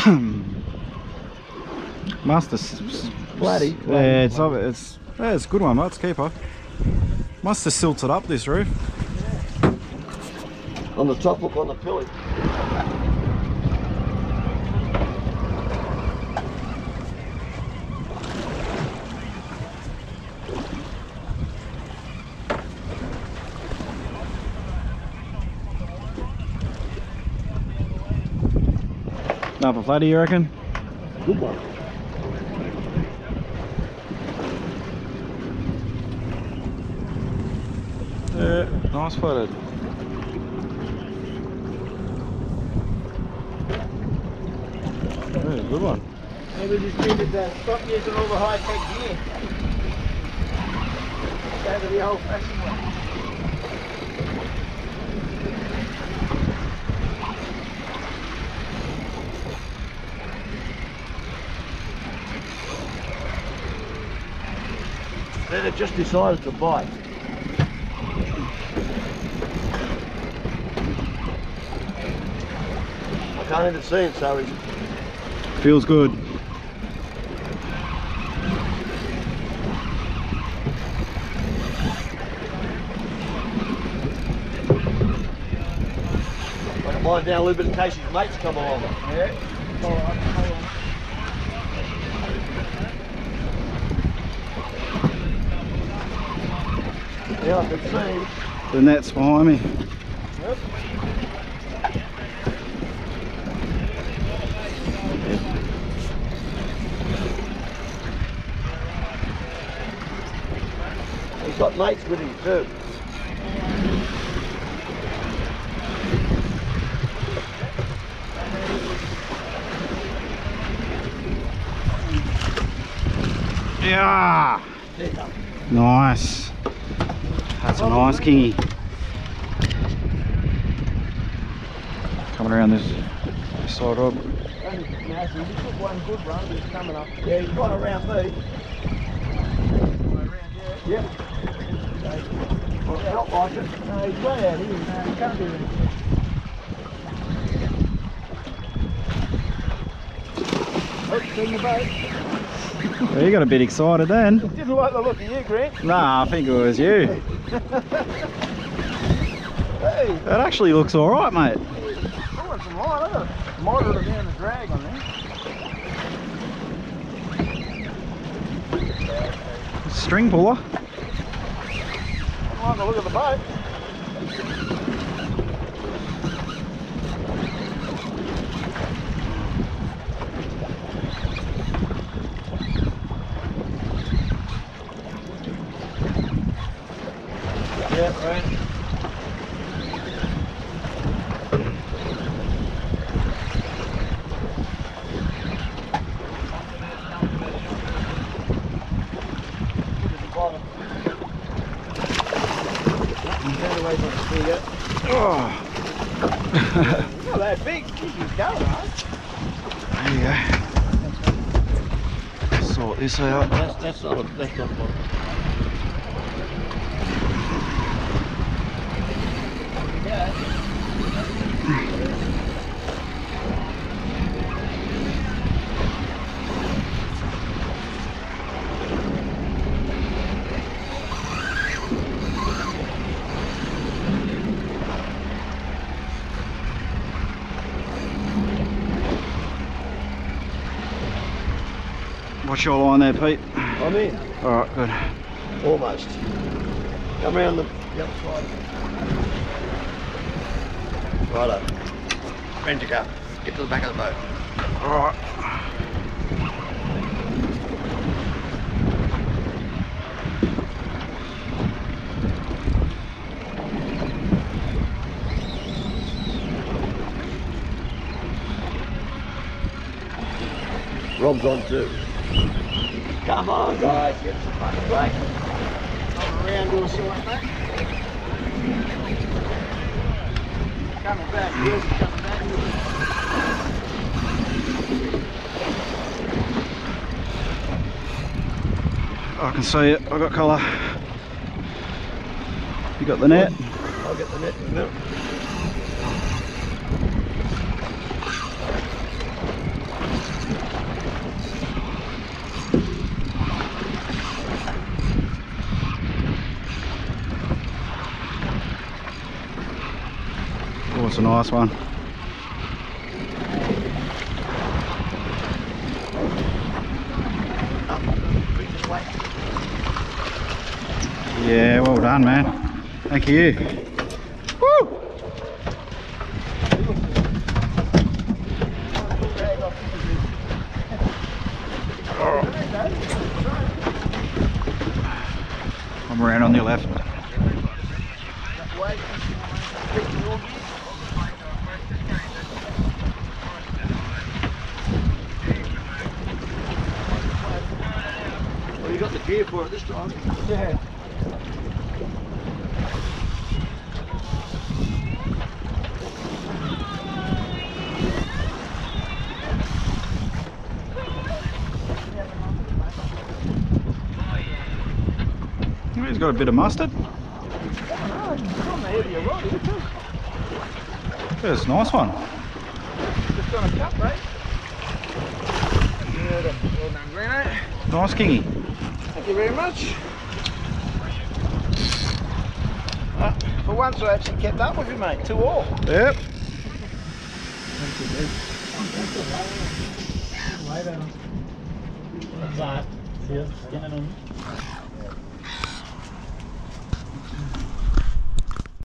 Master Flatty. Yeah, it's a good one, mate. It's a keeper. Must have silted up this roof. On the top, look on the pilly. Another flatty, you reckon? Good one. Yeah, nice flatted. Yeah, good one. Maybe just needed to stop using all the high-tech gear. Go to the old-fashioned way. Then it just decided to bite. I can't even see it, so he's... Feels good. I can wind down a little bit in case his mates come along. Yeah. All right, hold on. Yeah, I can see. The net's behind me. Yep. He's got mates with him too. Yeah. There you go. Nice. That's a nice kingy. Coming around this side up. Massive. He took one good run, but he's coming up. Yeah, he's gone around me. Around here. Yep. Well, I don't like it. No, he's way out here. No, he can't do anything. Oh, seen the boat. Well, you got a bit excited then. Didn't like the look of you, Grant. Nah, I think it was you. Hey, That actually looks alright, mate. I want some light. I got a moderate amount of drag on there. String puller. I don't like the look of the boat. Yeah, right. Oh. Not that big. He's going, right? There you go. Sort this out. That's not fun. What's your line there, Pete? I'm in. Alright, good. Almost. Come around the other side. Righto. Ready to go. Get to the back of the boat. Alright. Rob's on too. Come on, guys, get some fucking break. Around to a side back. Coming back, yes, coming back. I can see it. I got colour. You got the net? I'll get the net in a minute. Oh, it's a nice one. Yeah, well done, man. Thank you. Woo! I'm around on your left. Well, you got the gear for it this time. Yeah. He's got a bit of mustard. That's a nice one. Just on a cup, mate. Well done, Greno. Nice kingy. Thank you very much. For once I actually kept up with you, mate. 2-all. Yep. What's that? See us skinning them.